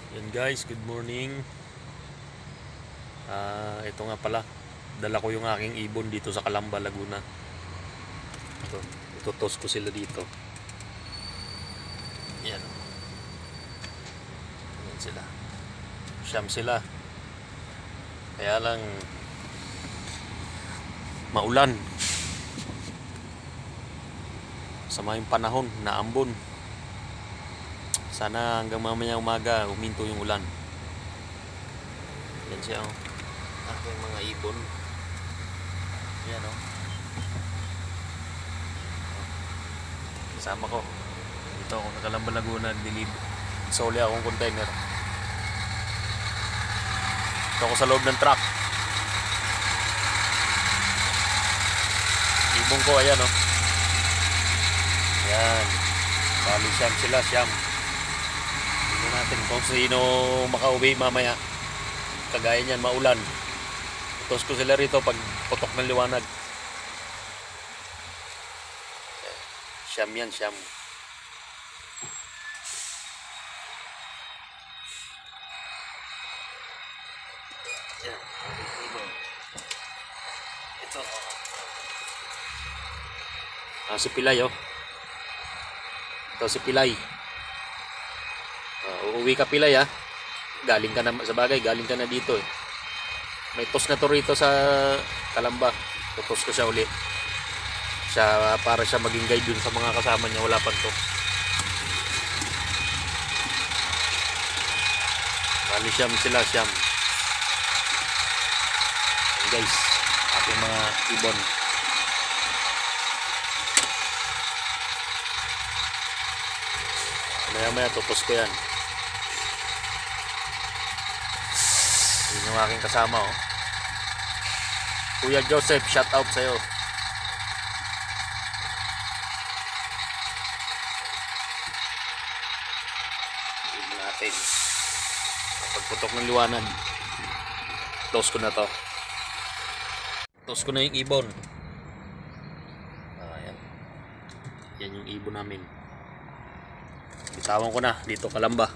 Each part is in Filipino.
Yan guys, good morning. Ito nga pala, dala ko yung aking ibon dito sa Calamba, Laguna. Ito, itutos ko sila dito. Yan. Yan sila. Siyam sila. Kaya lang maulan. Sama yung panahon, naambon. Sana hanggang mamaya umaga huminto yung ulan. Yan siya oh. Aking mga ibon. Yan oh. Kasama ko. Dito ako sa Calamba, Laguna. Soli akong container. Ito ako sa loob ng truck. Ibon ko, ayan oh. Yan. Bali siyam sila, siyam. Tignan natin kung sino makauwi mamaya. Kagaya niyan, maulan. Utos ko sila rito pag putok ng liwanag. Siyam yan, siyam. Yan. Ito. Si Pilay oh. Ito si Pilay. Uuwi ka Pilay ah. Galing ka na sa bagay, galing ka na dito eh. May tos na to rito sa Calamba. Tutos ko siya uli. Siya para siya maging guide dun sa mga kasama niya, wala pa to. Bali siyam sila, siyam. Ayan guys, ating mga ibon. Maya tutos ko yan. Yun yung aking kasama oh. Kuya Joseph, shout out sa'yo. Tignan natin. Pagputok ng liwanag, close ko na to. Close ko na yung ibon. Ayan. Yan yung ibon namin. Bitawan ko na dito Calamba.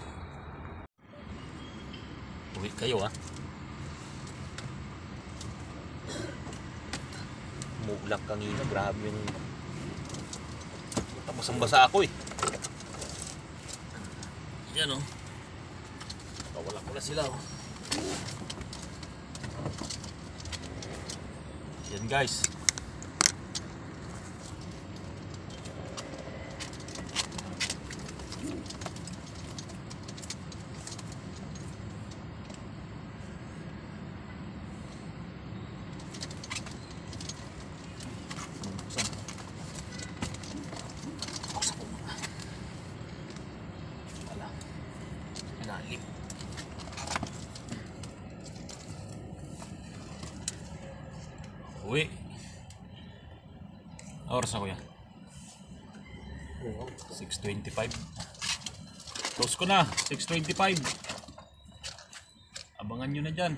Uwi kayo ah. Umuulan kanina, grabe yung basang-basa ako eh. Yan oh. Wala ko na sila oh. Yan guys. Uwi. Oras na kuya? 6:25. Close ko na. 6:25. Abangan nyo na dyan.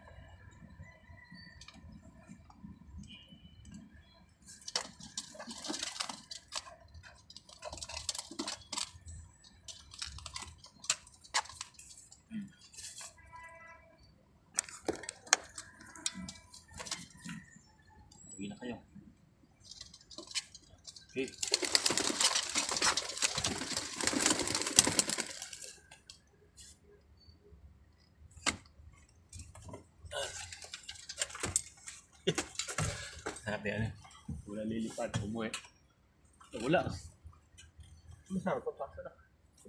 Uwi na kayo. Okay. Sabi ano? Wala lilipad. Umuwi. Wala. Masarap pa pasa na.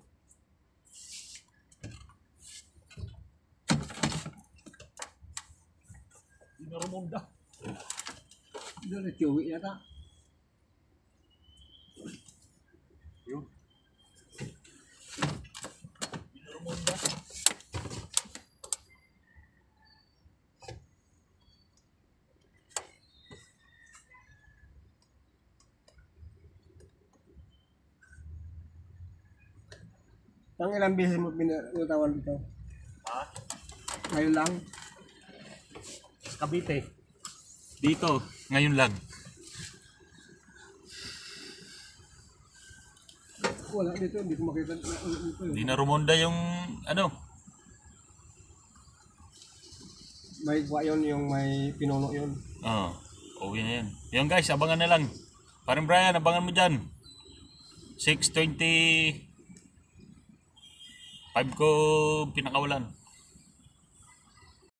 Hindi na rumunda. Hindi na tiwi yata. Yun. Hindi na rumunda. Pang ilang beses mo pinutawan dito? Ha? Ngayon lang? Cavite. Dito, ngayon lang. Wala dito, hindi ko makita dito. Hindi na rumonda yung ano, may kuha yun, yung may pinuno yun. Oo. Uwi na yan. Yung guys, abangan na lang. Parang Brian, abangan mo dyan. 6:25 ko pinakawalan.